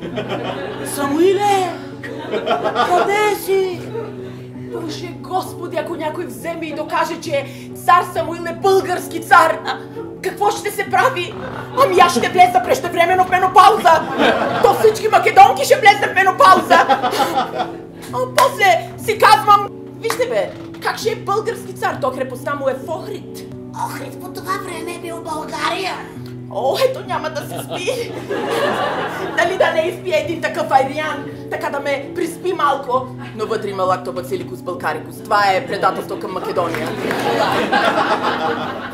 Самуиле! Къде си? Боже Господи, ако някой вземе и докаже, че цар Самуил е български цар, какво ще се прави? Ами аз ще влеза преждевременно в менопауза! То всички македонки ще влезнат в менопауза! А после си казвам, вижте бе, как ще е български цар? То крепостта му е в Охрид. Охрид по това време е бил България. О, ето няма да се спи. Дали да не изпие един такъв айриан, така да ме приспи малко. Но вътре има лактобациликус балкарикус. Това е предателство към Македония.